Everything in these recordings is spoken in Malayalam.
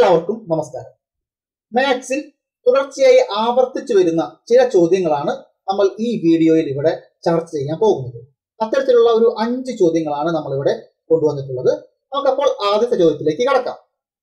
എല്ലാവർക്കും നമസ്കാരം. മാത്സിൽ തുടർച്ചയായി ആവർത്തിച്ചു വരുന്ന ചില ചോദ്യങ്ങളാണ് നമ്മൾ ഈ വീഡിയോയിൽ ഇവിടെ ചർച്ച ചെയ്യാൻ പോകുന്നത്. അത്തരത്തിലുള്ള ഒരു 5 ചോദ്യങ്ങളാണ് നമ്മൾ ഇവിടെ കൊണ്ടുവന്നിട്ടുള്ളത്. നമുക്കപ്പോൾ ആദ്യത്തെ ചോദ്യത്തിലേക്ക് കടക്കാം.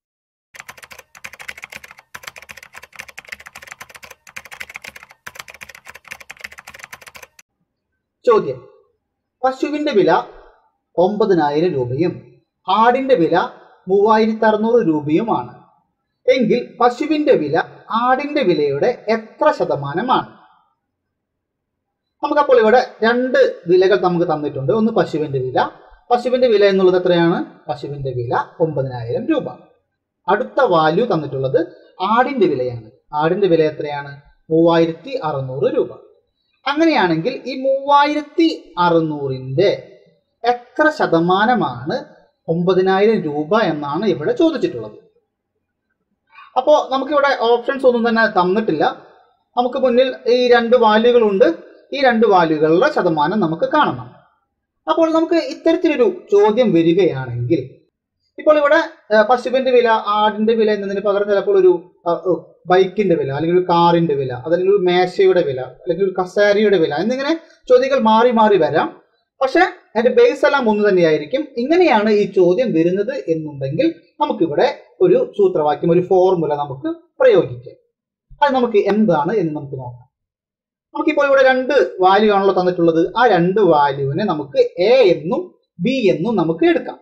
ചോദ്യം: പശുവിന്റെ വില 9,000 രൂപയും ആടിന്റെ വില 3,600 രൂപയുമാണ്. എങ്കിൽ പശുവിന്റെ വില ആടിന്റെ വിലയുടെ എത്ര ശതമാനമാണ്? നമുക്കപ്പോൾ ഇവിടെ 2 വിലകൾ നമുക്ക് തന്നിട്ടുണ്ട്. ഒന്ന് പശുവിന്റെ വില എന്നുള്ളത് എത്രയാണ്? പശുവിന്റെ വില 9,000 രൂപ. അടുത്ത വാല്യൂ തന്നിട്ടുള്ളത് ആടിന്റെ വിലയാണ്. ആടിന്റെ വില എത്രയാണ്? 3,600 രൂപ. അങ്ങനെയാണെങ്കിൽ ഈ 3,600ന്റെ എത്ര ശതമാനമാണ് 9,000 രൂപ എന്നാണ് ഇവിടെ ചോദിച്ചിട്ടുള്ളത്. അപ്പോൾ നമുക്കിവിടെ ഓപ്ഷൻസ് ഒന്നും തന്നെ തന്നിട്ടില്ല. നമുക്ക് മുന്നിൽ ഈ 2 വാല്യൂകളുണ്ട്. ഈ 2 വാല്യൂകളുടെ ശതമാനം നമുക്ക് കാണണം. അപ്പോൾ നമുക്ക് ഇത്തരത്തിലൊരു ചോദ്യം വരികയാണെങ്കിൽ, ഇപ്പോൾ ഇവിടെ പശുവിന്റെ വില, ആടിന്റെ വില എന്നതിന് പകരം ചിലപ്പോൾ ഒരു ബൈക്കിന്റെ വില, അല്ലെങ്കിൽ ഒരു കാറിന്റെ വില, അല്ലെങ്കിൽ ഒരു മേശയുടെ വില, അല്ലെങ്കിൽ ഒരു കസേരയുടെ വില എന്നിങ്ങനെ ചോദ്യങ്ങൾ മാറി മാറി വരാം. പക്ഷെ അതിന്റെ ബേസ് എല്ലാം ഒന്ന് തന്നെയായിരിക്കും. ഇങ്ങനെയാണ് ഈ ചോദ്യം വരുന്നത് എന്നുണ്ടെങ്കിൽ നമുക്കിവിടെ ഒരു സൂത്രവാക്യം, ഒരു ഫോർമുല നമുക്ക് പ്രയോഗിക്കാം. അത് നമുക്ക് എന്താണ് എന്ന് നമുക്ക് നോക്കാം. നമുക്കിപ്പോൾ ഇവിടെ 2 വാല്യൂ ആണല്ലോ തന്നിട്ടുള്ളത്. ആ 2 വാല്യൂവിനെ നമുക്ക് എ എന്നും ബി എന്നും നമുക്ക് എടുക്കാം.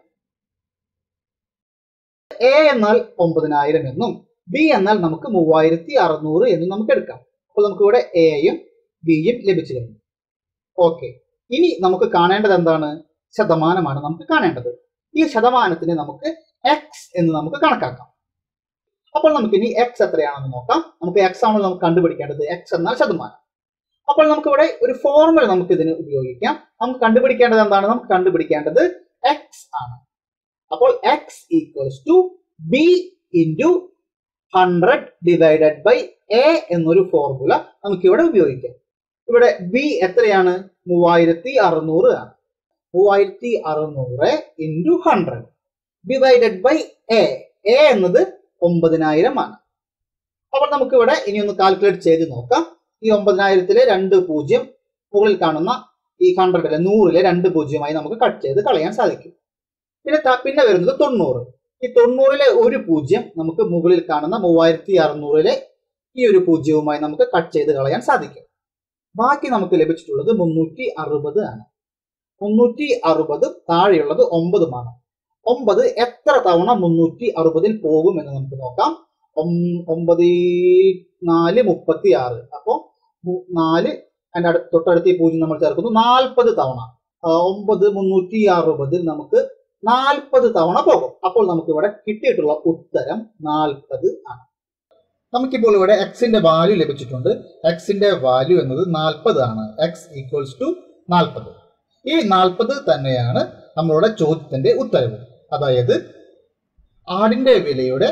എ എന്നാൽ 9,000 എന്നും ബി എന്നാൽ നമുക്ക് 3,600 എന്നും നമുക്ക് എടുക്കാം. അപ്പോൾ നമുക്ക് ഇവിടെ എയും ബിയും ലഭിച്ചു കഴിഞ്ഞു. ഓക്കെ, ഇനി നമുക്ക് കാണേണ്ടത് എന്താണ്? ശതമാനമാണ് നമുക്ക് കാണേണ്ടത്. ഈ ശതമാനത്തിന് നമുക്ക് എക്സ് എന്ന് നമുക്ക് കണക്കാക്കാം. അപ്പോൾ നമുക്ക് ഇനി എക്സ് എത്രയാണെന്ന് നോക്കാം. നമുക്ക് എക്സ് ആണല്ലോ നമുക്ക് കണ്ടുപിടിക്കേണ്ടത്. എക്സ് എന്നാൽ ശതമാനം. അപ്പോൾ നമുക്ക് ഇവിടെ ഒരു ഫോർമുല നമുക്ക് ഇതിന് ഉപയോഗിക്കാം. നമുക്ക് കണ്ടുപിടിക്കേണ്ടത് എന്താണ്? നമുക്ക് കണ്ടുപിടിക്കേണ്ടത് എക്സ് ആണ്. അപ്പോൾ X equals to B into 100 divided by A എന്നൊരു ഫോർമുല നമുക്ക് ഇവിടെ ഉപയോഗിക്കാം. ഇവിടെ ബി എത്രയാണ്? 3,600 ആണ്. 3,600 into 100 divided by A. A എന്നത് 9,000 ആണ്. അപ്പോൾ നമുക്ക് ഇവിടെ ഇനി ഒന്ന് കാൽക്കുലേറ്റ് ചെയ്ത് നോക്കാം. ഈ 9,000-ലെ 2 പൂജ്യം മുകളിൽ കാണുന്ന ഈ 100-ലെ 100-ലെ 2 പൂജ്യമായി നമുക്ക് കട്ട് ചെയ്ത് കളയാൻ സാധിക്കും. പിന്നെ വരുന്നത് 90. ഈ 90-ലെ 1 പൂജ്യം നമുക്ക് മുകളിൽ കാണുന്ന 3,600-ലെ ഈ ഒരു പൂജ്യവുമായി നമുക്ക് കട്ട് ചെയ്ത് കളയാൻ സാധിക്കും. ബാക്കി നമുക്ക് ലഭിച്ചിട്ടുള്ളത് 360 ആണ്. 360 താഴെയുള്ളത് 9-മാണ്. 9 എത്ര തവണ 360-ൽ പോകും എന്ന് നമുക്ക് നോക്കാം. 9 4 36. അപ്പോൾ 4 അതിന്റെ തൊട്ടടുത്ത് ഈ പൂജ്യം നമ്മൾ ചേർക്കുന്നു. 40 തവണ 9 360-ൽ നമുക്ക് 40 തവണ പോകും. അപ്പോൾ നമുക്ക് ഇവിടെ കിട്ടിയിട്ടുള്ള ഉത്തരം 40 ആണ്. നമുക്കിപ്പോൾ ഇവിടെ എക്സിന്റെ വാല്യൂ ലഭിച്ചിട്ടുണ്ട്. എക്സിന്റെ വാല്യൂ എന്നത് 40 ആണ്. X equals to 40. ഈ 40 തന്നെയാണ് നമ്മളുടെ ചോദ്യത്തിന്റെ ഉത്തരവ്. അതായത് ആടിന്റെ വിലയുടെ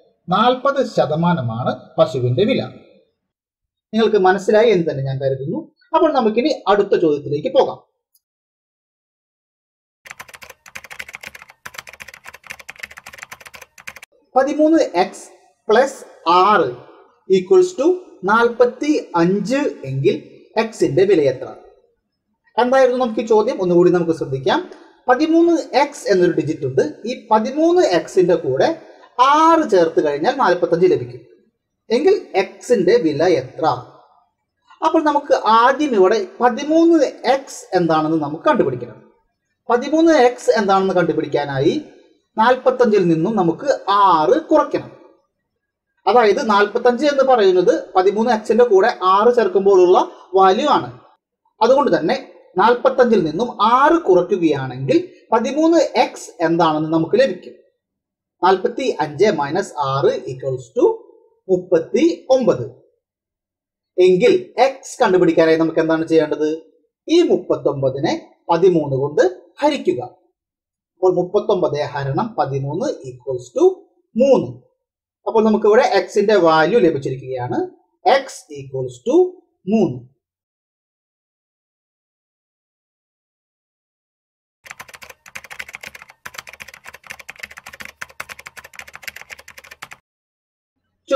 40% പശുവിന്റെ വില. നിങ്ങൾക്ക് മനസ്സിലായി എന്ന് തന്നെ ഞാൻ കരുതുന്നു. അപ്പോൾ നമുക്കിനി അടുത്ത ചോദ്യത്തിലേക്ക് പോകാം. (13x + 6 = 45) എങ്കിൽ എക്സിന്റെ വില എത്ര? എന്തായിരുന്നു നമുക്ക് ഈ ചോദ്യം? ഒന്നുകൂടി നമുക്ക് ശ്രദ്ധിക്കാം. 13x എന്നൊരു ഡിജിറ്റ് ഉണ്ട്. ഈ 13xന്റെ കൂടെ 6 ചേർത്ത് കഴിഞ്ഞാൽ 45 ലഭിക്കും. എങ്കിൽ എക്സിന്റെ വില എത്ര? അപ്പോൾ നമുക്ക് ആദ്യം ഇവിടെ 13x എന്താണെന്ന് നമുക്ക് കണ്ടുപിടിക്കണം. 13x എന്താണെന്ന് കണ്ടുപിടിക്കാനായി 45-ൽ നിന്നും നമുക്ക് 6 കുറയ്ക്കണം. അതായത് 45 എന്ന് പറയുന്നത് 13xന്റെ കൂടെ 6 ചേർക്കുമ്പോഴുള്ള വാല്യൂ ആണ്. അതുകൊണ്ട് തന്നെ 45-ൽ നിന്നും 6 കുറയ്ക്കുകയാണെങ്കിൽ 13x എന്താണെന്ന് നമുക്ക് ലഭിക്കും. 45 - 6 = 39. എങ്കിൽ എക്സ് കണ്ടുപിടിക്കാനായി നമുക്ക് എന്താണ് ചെയ്യേണ്ടത്? ഈ 39-നെ 13 കൊണ്ട് ഹരിക്കുക. അപ്പോൾ 39 ഹരണം 13 = 3. അപ്പോൾ നമുക്ക് ഇവിടെ എക്സിന്റെ വാല്യൂ ലഭിച്ചിരിക്കുകയാണ്. എക്സ് = 3.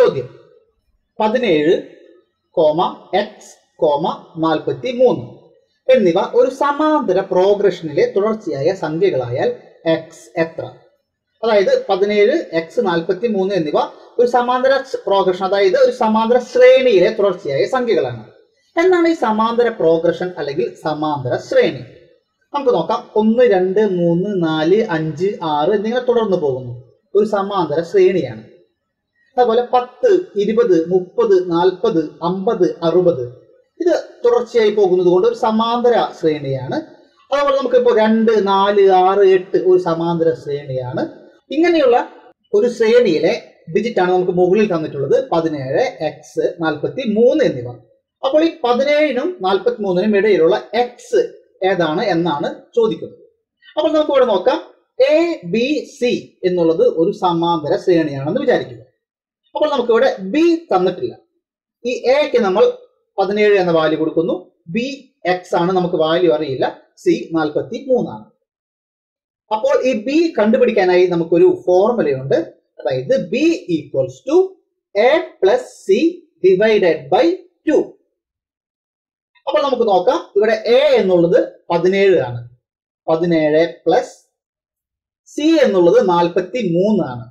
ചോദ്യം 17, x, 43 എന്നിവ ഒരു സമാന്തര പ്രോഗ്രഷനിലെ തുടർച്ചയായ സംഖ്യകളായാൽ x എത്ര? അതായത് 17, x, 43 എന്നിവ ഒരു സമാന്തര പ്രോഗ്രഷൻ, അതായത് ഒരു സമാന്തര ശ്രേണിയിലെ തുടർച്ചയായ സംഖ്യകളാണ്. എന്താണ് ഈ സമാന്തര പ്രോഗ്രഷൻ അല്ലെങ്കിൽ സമാന്തര ശ്രേണി? നമുക്ക് നോക്കാം. 1, 2, 3, 4, 5, 6 എന്നിങ്ങനെ തുടർന്ന് പോകുന്നു. ഒരു സമാന്തര ശ്രേണിയാണ്. അതുപോലെ 10, 20, 30, 40, 50, 60 ഇത് തുടർച്ചയായി പോകുന്നത് കൊണ്ട് ഒരു സമാന്തര ശ്രേണിയാണ്. അതുപോലെ നമുക്ക് ഇപ്പോൾ 2, 4, 6, 8 ഒരു സമാന്തര ശ്രേണിയാണ്. ഇങ്ങനെയുള്ള ഒരു ശ്രേണിയിലെ ഡിജിറ്റ് ആണ് നമുക്ക് മുകളിൽ തന്നിട്ടുള്ളത് 17, x, 43 എന്നിവ. അപ്പോൾ ഈ 17നും 43നും ഇടയിലുള്ള x ഏതാണ് എന്നാണ് ചോദിക്കുന്നത്. അപ്പോൾ നമുക്ക് ഇവിടെ നോക്കാം. എ ബി സി എന്നുള്ളത് ഒരു സമാന്തര ശ്രേണിയാണെന്ന് വിചാരിക്കുക. അപ്പോൾ നമുക്ക് ഇവിടെ ബി തന്നിട്ടില്ല. ഈ എക്ക് നമ്മൾ 17 എന്ന വാല്യൂ കൊടുക്കുന്നു. ബി എക്സ് ആണ്, നമുക്ക് വാല്യൂ അറിയില്ല. സി 43 ആണ്. അപ്പോൾ ഈ ബി കണ്ടുപിടിക്കാനായി നമുക്കൊരു ഫോർമുലയുണ്ട്. അതായത് B equals to A plus C divided by 2. അപ്പോൾ നമുക്ക് നോക്കാം. ഇവിടെ എ എന്നുള്ളത് 17 ആണ്. 17 പ്ലസ് സി എന്നുള്ളത് 43 ആണ്.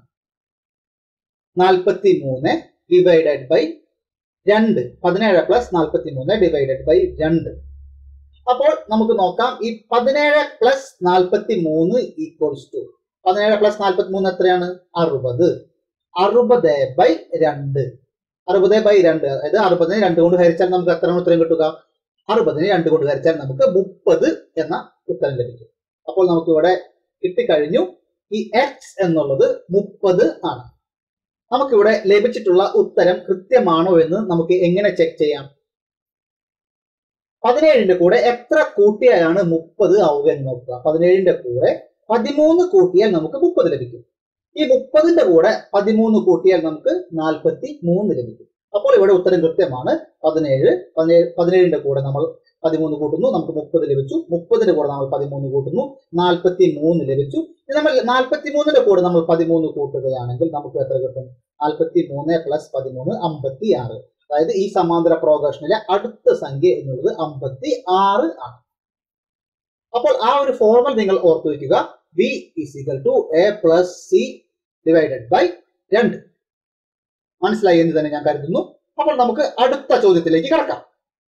43 divided by 2. 17 plus 43 divided by 2. അപ്പോൾ നമുക്ക് നോക്കാം. ഈ 17 പ്ലസ് 43 ഈക്വൽസ് ടു 17 പ്ലസ് 43 എത്രയാണ്? 60. 60 ബൈ 2. 60 ബൈ 2, അതായത് 60നെ 2 കൊണ്ട് ഹരിച്ചാൽ നമുക്ക് എത്രയാണ് ഉത്തരം കിട്ടുക? 60നെ 2 കൊണ്ട് ഹരിച്ചാൽ നമുക്ക് 30 എന്ന ഉത്തരം ലഭിക്കും. അപ്പോൾ നമുക്ക് ഇവിടെ കിട്ടിക്കഴിഞ്ഞു. ഈ എക്സ് എന്നുള്ളത് 30 ആണ്. നമുക്കിവിടെ ലഭിച്ചിട്ടുള്ള ഉത്തരം കൃത്യമാണോ എന്ന് നമുക്ക് എങ്ങനെ ചെക്ക് ചെയ്യാം? 17ന്റെ കൂടെ എത്ര കൂട്ടിയാലാണ് 30 ആവുക എന്ന് നോക്കുക. 17ന്റെ കൂടെ 13 കൂട്ടിയാൽ നമുക്ക് 30 ലഭിക്കും. ഈ 30ന്റെ കൂടെ 13 കൂട്ടിയാൽ നമുക്ക് 43 ലഭിക്കും. അപ്പോൾ ഇവിടെ ഉത്തരം കൃത്യമാണ്. 17ന്റെ കൂടെ നമ്മൾ 13 കൂട്ടുന്നു, നമുക്ക് 30 ലഭിച്ചു. 30ന്റെ കൂടെ നമ്മൾ 13 കൂട്ടുന്നു, 43 ലഭിച്ചു. നമ്മൾ 43ന്റെ കൂടെ നമ്മൾ 13 കൂട്ടുകയാണെങ്കിൽ നമുക്ക് എത്ര കിട്ടും? 43 പ്ലസ് 13 56. അതായത് ഈ സമാന്തര പ്രോഗ്രഷനിലെ അടുത്ത സംഖ്യ എന്നുള്ളത് 56 ആണ്. അപ്പോൾ ആ ഒരു ഫോർമുല നിങ്ങൾ ഓർത്തു വയ്ക്കുക. b = a plus C divided by 2. മനസ്സിലായി എന്ന് തന്നെ ഞാൻ കരുതുന്നു. അപ്പോൾ നമുക്ക് അടുത്ത ചോദ്യത്തിലേക്ക് കടക്കാം.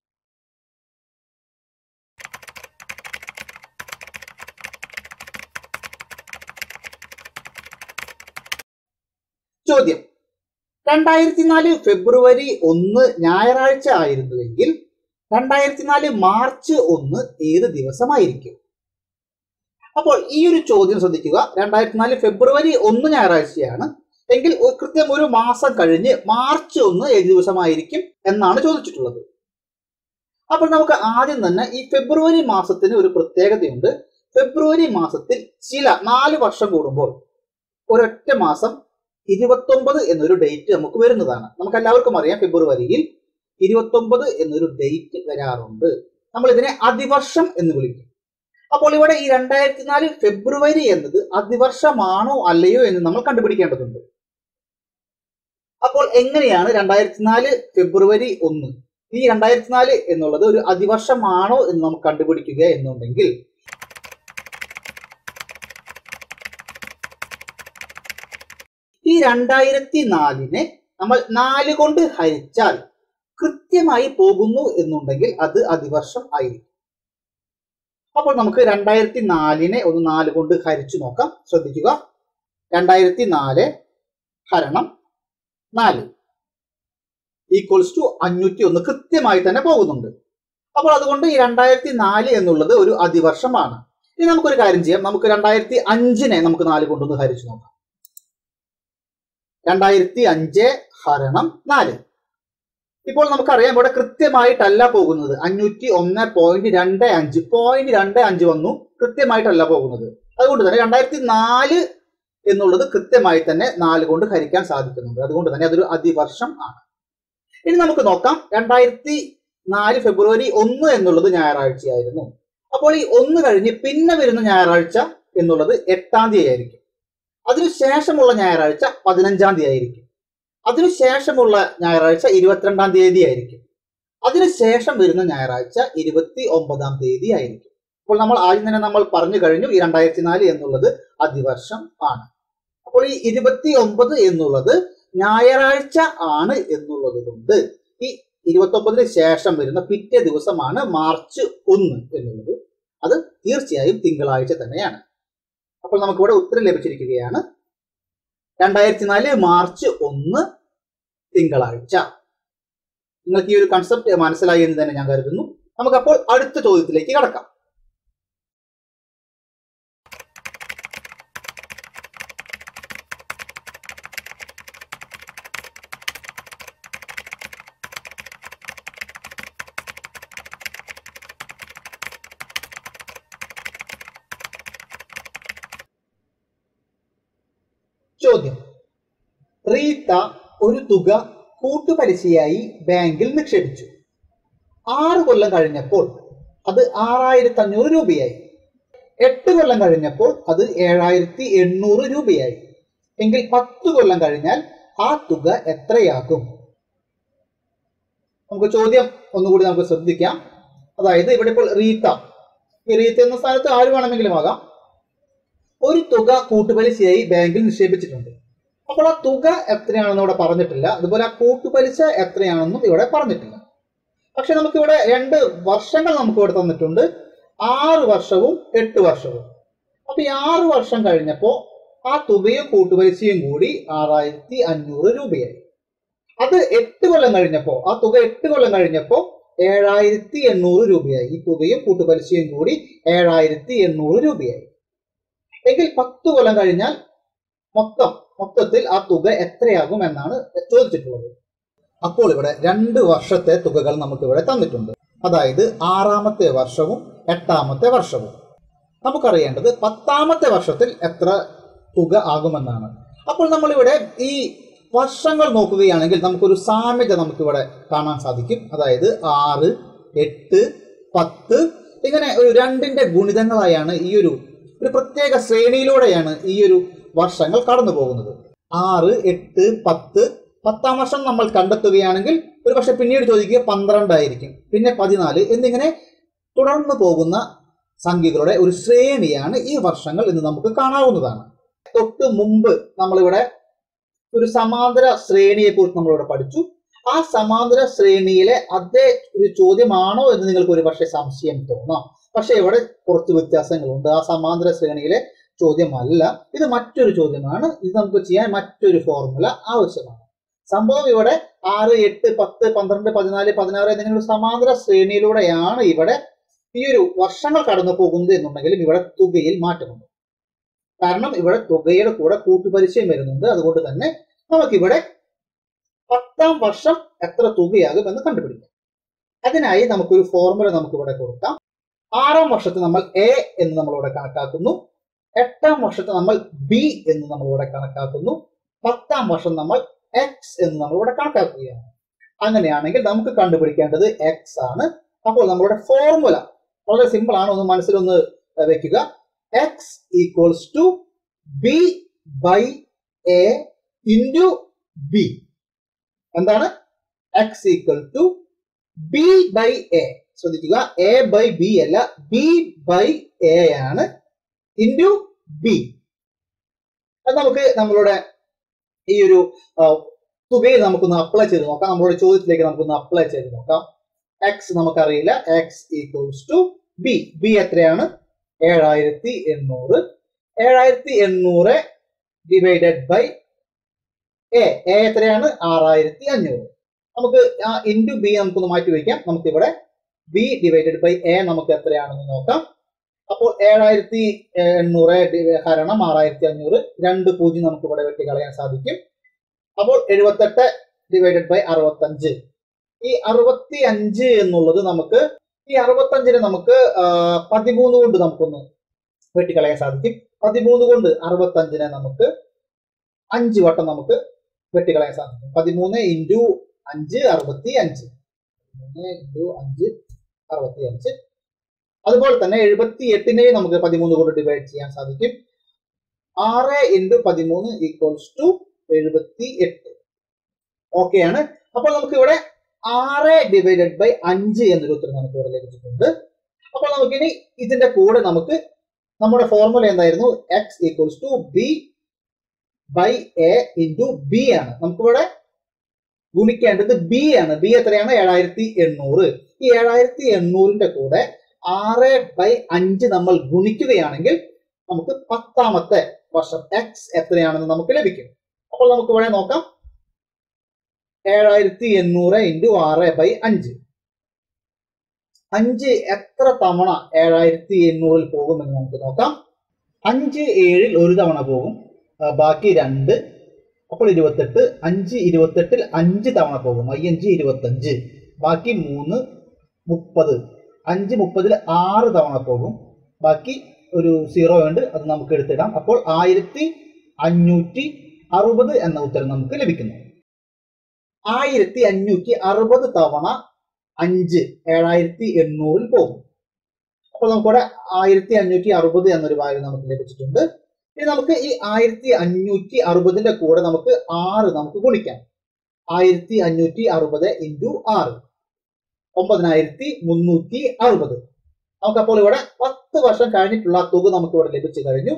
ചോദ്യം: 2004 ഫെബ്രുവരി 1 ഞായറാഴ്ച ആയിരുന്നുവെങ്കിൽ 2004 മാർച്ച് 1 ഏത് ദിവസമായിരിക്കും? അപ്പോൾ ഈ ഒരു ചോദ്യം ശ്രദ്ധിക്കുക. 2004 ഫെബ്രുവരി 1 ഞായറാഴ്ചയാണ് എങ്കിൽ കൃത്യം ഒരു മാസം കഴിഞ്ഞ് മാർച്ച് 1 ഏത് ദിവസമായിരിക്കും എന്നാണ് ചോദിച്ചിട്ടുള്ളത്. അപ്പോൾ നമുക്ക് ആദ്യം തന്നെ ഈ ഫെബ്രുവരി മാസത്തിന് ഒരു പ്രത്യേകതയുണ്ട്. ഫെബ്രുവരി മാസത്തിൽ 4 വർഷം കൂടുമ്പോൾ ഒരൊറ്റ മാസം 29 എന്നൊരു ഡേറ്റ് നമുക്ക് വരുന്നതാണ്. നമുക്ക് എല്ലാവർക്കും അറിയാം ഫെബ്രുവരിയിൽ 29 എന്നൊരു ഡേറ്റ് വരാറുണ്ട്. നമ്മൾ ഇതിനെ അതിവർഷം എന്ന് വിളിക്കും. അപ്പോൾ ഇവിടെ ഈ 2004 ഫെബ്രുവരി എന്നത് അതിവർഷമാണോ അല്ലയോ എന്ന് നമ്മൾ കണ്ടുപിടിക്കേണ്ടതുണ്ട്. അപ്പോൾ എങ്ങനെയാണ് 2004 ഫെബ്രുവരി 1 ഈ 2004 എന്നുള്ളത് ഒരു അതിവർഷമാണോ എന്ന് നമുക്ക് കണ്ടുപിടിക്കുക എന്നുണ്ടെങ്കിൽ ഈ 2004നെ നമ്മൾ 4 കൊണ്ട് ഹരിച്ചാൽ കൃത്യമായി പോകുന്നു എന്നുണ്ടെങ്കിൽ അത് അതിവർഷം ആയിരിക്കും. അപ്പോൾ നമുക്ക് 2004നെ ഒന്ന് 4 കൊണ്ട് ഹരിച്ചു നോക്കാം. ശ്രദ്ധിക്കുക. 2004 ഹരണം 4 ഈക്വൽസ് ടു 501 കൃത്യമായി തന്നെ പോകുന്നുണ്ട്. അപ്പോൾ അതുകൊണ്ട് ഈ 2004 എന്നുള്ളത് ഒരു അതിവർഷമാണ്. ഇനി നമുക്കൊരു കാര്യം ചെയ്യാം. നമുക്ക് 2005നെ നമുക്ക് 4 കൊണ്ടൊന്ന് ഹരിച്ചു നോക്കാം. 2005 ഹരണം 4. ഇപ്പോൾ നമുക്കറിയാം ഇവിടെ കൃത്യമായിട്ടല്ല പോകുന്നത്. 501.25 വന്നു. കൃത്യമായിട്ടല്ല പോകുന്നത്. അതുകൊണ്ട് തന്നെ 2004 എന്നുള്ളത് കൃത്യമായി തന്നെ 4 കൊണ്ട് ഹരിക്കാൻ സാധിക്കുന്നുണ്ട്. അതുകൊണ്ട് തന്നെ അതൊരു അതിവർഷം ആണ്. ഇനി നമുക്ക് നോക്കാം. 2004 ഫെബ്രുവരി 1 എന്നുള്ളത് ഞായറാഴ്ചയായിരുന്നു. അപ്പോൾ ഈ 1 കഴിഞ്ഞ് പിന്നെ വരുന്ന ഞായറാഴ്ച എന്നുള്ളത് 8-ാം തീയതി ആയിരിക്കും. അതിനുശേഷമുള്ള ഞായറാഴ്ച 15-ാം തീയതി ആയിരിക്കും. അതിനുശേഷമുള്ള ഞായറാഴ്ച 22-ാം തീയതി ആയിരിക്കും. അതിനുശേഷം വരുന്ന ഞായറാഴ്ച 29-ാം തീയതി ആയിരിക്കും. അപ്പോൾ നമ്മൾ ആദ്യം തന്നെ നമ്മൾ പറഞ്ഞു കഴിഞ്ഞു ഈ 2004 എന്നുള്ളത് അതിവർഷം ആണ്. അപ്പോൾ ഈ 29 എന്നുള്ളത് ഞായറാഴ്ച ആണ് എന്നുള്ളത് കൊണ്ട് ഈ 29-ന് ശേഷം വരുന്ന പിറ്റേ ദിവസമാണ് മാർച്ച് 1 എന്നുള്ളത്. അത് തീർച്ചയായും തിങ്കളാഴ്ച തന്നെയാണ്. അപ്പോൾ നമുക്കിവിടെ ഉത്തരം ലഭിച്ചിരിക്കുകയാണ് 2004 മാർച്ച് 1 തിങ്കളാഴ്ച. നിങ്ങൾക്ക് ഈ ഒരു കൺസെപ്റ്റ് മനസ്സിലായി എന്ന് തന്നെ ഞാൻ കരുതുന്നു. നമുക്കപ്പോൾ അടുത്ത ചോദ്യത്തിലേക്ക് കടക്കാം. ചോദ്യം: റീത്ത ഒരു തുക കൂട്ടുപലിശയായി ബാങ്കിൽ നിക്ഷേപിച്ചു. 6 കൊല്ലം കഴിഞ്ഞപ്പോൾ അത് 6500 രൂപയായി. 8 കൊല്ലം കഴിഞ്ഞപ്പോൾ അത് 7800 രൂപയായി. എങ്കിൽ 10 കൊല്ലം കഴിഞ്ഞാൽ ആ തുക എത്രയാകും? നമുക്ക് ചോദ്യം ഒന്നുകൂടി നമുക്ക് ശ്രദ്ധിക്കാം. അതായത് ഇവിടെ ഇപ്പോൾ റീത്ത, ഈ റീത്ത എന്ന സ്ഥാനത്ത് ആര് വേണമെങ്കിലും ആകാം, ഒരു തുക കൂട്ടുപലിശയായി ബാങ്കിൽ നിക്ഷേപിച്ചിട്ടുണ്ട്. അപ്പോൾ ആ തുക എത്രയാണെന്ന് ഇവിടെ പറഞ്ഞിട്ടില്ല. അതുപോലെ ആ കൂട്ടുപലിശ എത്രയാണെന്നും ഇവിടെ പറഞ്ഞിട്ടില്ല. പക്ഷെ നമുക്കിവിടെ 2 വർഷങ്ങൾ നമുക്ക് ഇവിടെ തന്നിട്ടുണ്ട്, 6 വർഷവും 8 വർഷവും. അപ്പൊ ഈ 6 വർഷം കഴിഞ്ഞപ്പോൾ ആ തുകയും കൂട്ടുപലിശയും കൂടി 6500 രൂപയായി. അത് 8 കൊല്ലം കഴിഞ്ഞപ്പോൾ, ആ തുക 8 കൊല്ലം കഴിഞ്ഞപ്പോൾ 7800 രൂപയായി. ഈ തുകയും കൂട്ടുപലിശയും കൂടി 7800 രൂപയായി. എങ്കിൽ 10 കൊല്ലം കഴിഞ്ഞാൽ മൊത്തത്തിൽ ആ തുക എത്രയാകും എന്നാണ് ചോദിച്ചിട്ടുള്ളത്. അപ്പോൾ ഇവിടെ 2 വർഷത്തെ തുകകൾ നമുക്ക് ഇവിടെ തന്നിട്ടുണ്ട്. അതായത് 6ാമത്തെ വർഷവും 8ാമത്തെ വർഷവും. നമുക്കറിയേണ്ടത് 10ാമത്തെ വർഷത്തിൽ എത്ര തുക ആകുമെന്നാണ്. അപ്പോൾ നമ്മളിവിടെ ഈ വർഷങ്ങൾ നോക്കുകയാണെങ്കിൽ നമുക്കൊരു സാമ്യത നമുക്കിവിടെ കാണാൻ സാധിക്കും. അതായത് 6, 8, 10 ഇങ്ങനെ ഒരു 2ന്റെ ഗുണിതങ്ങളായാണ് ഈ ഒരു പ്രത്യേക ശ്രേണിയിലൂടെയാണ് ഈ ഒരു വർഷങ്ങൾ കടന്നു പോകുന്നത്. 6, 8, 10. 10ാം വർഷം നമ്മൾ കണ്ടെത്തുകയാണെങ്കിൽ ഒരു പക്ഷെ പിന്നീട് ചോദിക്കുക 12 ആയിരിക്കും, പിന്നെ 14 എന്നിങ്ങനെ തുടർന്നു പോകുന്ന സംഖ്യകളുടെ ഒരു ശ്രേണിയാണ് ഈ വർഷങ്ങൾ എന്ന് നമുക്ക് കാണാവുന്നതാണ്. തൊട്ട് മുമ്പ് നമ്മളിവിടെ ഒരു സമാന്തര ശ്രേണിയെ കുറിച്ച് നമ്മളിവിടെ പഠിച്ചു. ആ സമാന്തര ശ്രേണിയിലെ അതേ ഒരു ചോദ്യമാണോ എന്ന് നിങ്ങൾക്ക് ഒരു പക്ഷേ സംശയം തോന്നാം. പക്ഷെ ഇവിടെ കുറച്ച് വ്യത്യാസങ്ങളുണ്ട്. ആ സമാന്തര ശ്രേണിയിലെ ചോദ്യമല്ല, ഇത് മറ്റൊരു ചോദ്യമാണ്. ഇത് നമുക്ക് ചെയ്യാൻ മറ്റൊരു ഫോർമുല ആവശ്യമാണ്. സംഭവം ഇവിടെ 6, 8, 10, 12, 14, 16 എന്നിങ്ങനെ ഒരു സമാന്തര ശ്രേണിയിലൂടെയാണ് ഇവിടെ ഈ ഒരു വർഷങ്ങൾ കടന്നു പോകുന്നത് എന്നുണ്ടെങ്കിലും ഇവിടെ തുകയിൽ മാറ്റമുണ്ട്. കാരണം ഇവിടെ തുകയുടെ കൂടെ കൂട്ടുപലിശയും വരുന്നുണ്ട്. അതുകൊണ്ട് തന്നെ നമുക്കിവിടെ 10ാം വർഷം എത്ര തുകയാകും എന്ന് കണ്ടുപിടിക്കാം. അതിനായി നമുക്കൊരു ഫോർമുല നമുക്കിവിടെ കൊടുക്കാം. 6ാം വർഷത്തെ നമ്മൾ എ എന്ന് നമ്മളിവിടെ കണക്കാക്കുന്നു. 8ാം വർഷത്തെ നമ്മൾ ബി എന്ന് നമ്മളിവിടെ കണക്കാക്കുന്നു. 10ാം വർഷം നമ്മൾ എക്സ് എന്ന് നമ്മളിവിടെ കണക്കാക്കുകയാണ്. അങ്ങനെയാണെങ്കിൽ നമുക്ക് കണ്ടുപിടിക്കേണ്ടത് എക്സ് ആണ്. അപ്പോൾ നമ്മളുടെ ഫോർമുല വളരെ സിമ്പിൾ ആണ്, ഒന്ന് മനസ്സിലൊന്ന് വെക്കുക. X equals to B by A into B. എന്താണ്? X equal to B by A. ശ്രദ്ധിക്കുക, എ ബൈ ബി അല്ല, ബി ബൈ എ ആണ്, ഇൻറ്റു ബി. അത് നമുക്ക് നമ്മളുടെ ഈ ഒരു തുകയിൽ നമുക്കൊന്ന് അപ്ലൈ ചെയ്ത് നോക്കാം. നമ്മളുടെ ചോദ്യത്തിലേക്ക് നമുക്കൊന്ന് അപ്ലൈ ചെയ്ത് നോക്കാം. എക്സ് നമുക്കറിയില്ല. X equals to B. B എത്രയാണ്? 7800. 7800 ഡിവൈഡഡ് ബൈ എ. എ എത്രയാണ്? 6500. നമുക്ക് ആ ഇൻറ്റു ബി നമുക്കൊന്ന് മാറ്റി വയ്ക്കാം. നമുക്കിവിടെ ബി ഡിവൈഡഡ് ബൈ എ നമുക്ക് എത്രയാണെന്ന് നോക്കാം. അപ്പോൾ 7800 ഹരണം 6500, 2 0 നമുക്ക് ഇവിടെ വെട്ടി കളയാൻ സാധിക്കും. അപ്പോൾ 78 ഡിവൈഡഡ് ബൈ 65. ഈ 65 എന്നുള്ളത് നമുക്ക്, ഈ 65നെ നമുക്ക് 13 കൊണ്ട് നമുക്കൊന്ന് വെട്ടിക്കളയാൻ സാധിക്കും. 13 കൊണ്ട് 65നെ നമുക്ക് 5 വട്ടം നമുക്ക് വെട്ടിക്കളയാൻ സാധിക്കും. 13 ഇൻറ്റു 5 65. 13 ഇൻറ്റു 5 65. അതുപോലെ തന്നെ 78നെ നമുക്ക് 13 കൊണ്ട് ഡിവൈഡ് ചെയ്യാൻ സാധിക്കും. 6 ഇൻറ്റു 13 ഈക്വൽസ് ടു 78. ഓക്കെ ആണ്. അപ്പോൾ നമുക്ക് ഇവിടെ 6/5 എന്നൊരു ഉത്തരം നമുക്ക് ഇവിടെ ലഭിച്ചിട്ടുണ്ട്. അപ്പോൾ നമുക്കിനി ഇതിന്റെ കൂടെ നമുക്ക് നമ്മുടെ ഫോർമുല എന്തായിരുന്നു? X equals to B by A into B ആണ്. നമുക്കിവിടെ ഗുണിക്കേണ്ടത് ബി ആണ്. ബി എത്രയാണ്? 7800. ഈ 7800ന്റെ കൂടെ 6/5 നമ്മൾ ഗുണിക്കുകയാണെങ്കിൽ നമുക്ക് 10ാമത്തെ വർഷം എക്സ് എത്രയാണെന്ന് നമുക്ക് ലഭിക്കും. അപ്പോൾ നമുക്ക് ഇവിടെ നോക്കാം. 7800 ഇൻറ്റു 6/5. 5 എത്ര തവണ 7800ൽ പോകുമെന്ന് നമുക്ക് നോക്കാം. 5 7ൽ ഒരു തവണ പോകും, ബാക്കി 2. അപ്പോൾ 28. 5 28ൽ 5 തവണ പോകും, 5 25. ബാക്കി 3 30. 5 30ൽ 6 തവണ പോകും, ബാക്കി ഒരു 0 ഉണ്ട്, അത് നമുക്ക് എടുത്തിടാം. അപ്പോൾ 1560 എന്ന ഉത്തരം നമുക്ക് ലഭിക്കുന്നു. 1560 തവണ 5 7800ൽ പോകും. അപ്പോൾ നമുക്കിവിടെ 1560 എന്നൊരു വാല്യൂ നമുക്ക് ലഭിച്ചിട്ടുണ്ട്. ഇനി നമുക്ക് ഈ 1560ന്റെ കൂടെ നമുക്ക് 6 നമുക്ക് ഗുണിക്കാം. 1560 ഇൻറ്റു 6 9360. നമുക്കപ്പോൾ ഇവിടെ 10 വർഷം കഴിഞ്ഞിട്ടുള്ള തുക നമുക്ക് ഇവിടെ ലഭിച്ചു കഴിഞ്ഞു.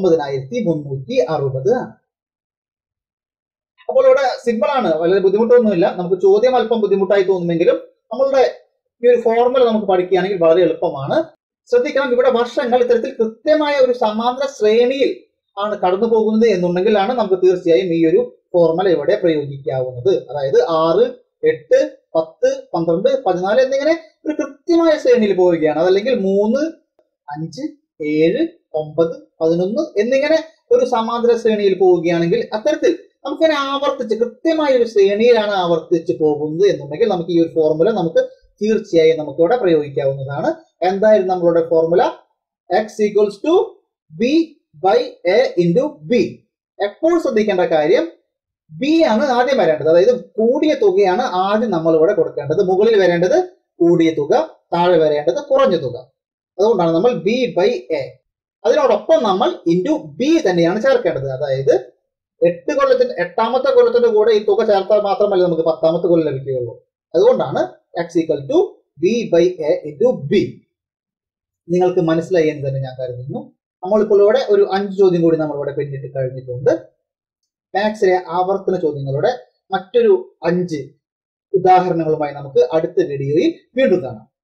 9360 ആണ്. അപ്പോൾ ഇവിടെ സിമ്പിൾ ആണ്, വളരെ ബുദ്ധിമുട്ടൊന്നുമില്ല. നമുക്ക് ചോദ്യം അല്പം ബുദ്ധിമുട്ടായി തോന്നുമെങ്കിലും നമ്മളുടെ ഈ ഒരു ഫോർമുല നമുക്ക് പഠിക്കുകയാണെങ്കിൽ വളരെ എളുപ്പമാണ്. ശ്രദ്ധിക്കണം, ഇവിടെ വർഷങ്ങൾ ഇത്തരത്തിൽ കൃത്യമായ ഒരു സമാന്തര ശ്രേണിയിൽ ആണ് കടന്നു പോകുന്നത് എന്നുണ്ടെങ്കിലാണ് നമുക്ക് തീർച്ചയായും ഈ ഒരു ഫോർമുല ഇവിടെ പ്രയോഗിക്കാവുന്നത്. അതായത് 6, 8, 10, 12, 14 എന്നിങ്ങനെ ഒരു കൃത്യമായ ശ്രേണിയിൽ പോവുകയാണ്. അതല്ലെങ്കിൽ 3, 5, 7, 9, 11 എന്നിങ്ങനെ ഒരു സമാന്തര ശ്രേണിയിൽ പോവുകയാണെങ്കിൽ അത്തരത്തിൽ നമുക്കിങ്ങനെ ആവർത്തിച്ച് കൃത്യമായ ഒരു ശ്രേണിയിലാണ് ആവർത്തിച്ച് പോകുന്നത് എന്നുണ്ടെങ്കിൽ നമുക്ക് ഈ ഒരു ഫോർമുല നമുക്ക് തീർച്ചയായും നമുക്ക് ഇവിടെ പ്രയോഗിക്കാവുന്നതാണ്. എന്തായിരുന്നു നമ്മളുടെ formula? X equals to B by A into B. എപ്പോൾ ശ്രദ്ധിക്കേണ്ട കാര്യം, ബി ആണ് ആദ്യം വരേണ്ടത്. അതായത് കൂടിയ തുകയാണ് ആദ്യം നമ്മൾ ഇവിടെ കൊടുക്കേണ്ടത്. മുകളിൽ വരേണ്ടത് കൂടിയ തുക, താഴെ വരേണ്ടത് കുറഞ്ഞ തുക. അതുകൊണ്ടാണ് നമ്മൾ ബി ബൈ എ. അതിനോടൊപ്പം നമ്മൾ ഇൻറ്റു ബി തന്നെയാണ് ചേർക്കേണ്ടത്. അതായത് 8ാമത്തെ കൊല്ലത്തിന്റെ കൂടെ ഈ തുക ചേർത്താൽ മാത്രമല്ല നമുക്ക് 10ാമത്തെ കൊല്ലം ലഭിക്കുകയുള്ളൂ. അതുകൊണ്ടാണ് X equal to B by A into B. നിങ്ങൾക്ക് മനസ്സിലായി എന്ന് തന്നെ ഞാൻ കരുതുന്നു. നമ്മളിപ്പോൾ ഇവിടെ ഒരു 5 ചോദ്യം കൂടി നമ്മളിവിടെ പിന്നിട്ട് കഴിഞ്ഞിട്ടുണ്ട്. മാത്സിലെ ആവർത്തന ചോദ്യങ്ങളുടെ മറ്റൊരു 5 ഉദാഹരണങ്ങളുമായി നമുക്ക് അടുത്ത വീഡിയോയിൽ വീണ്ടും കാണാം.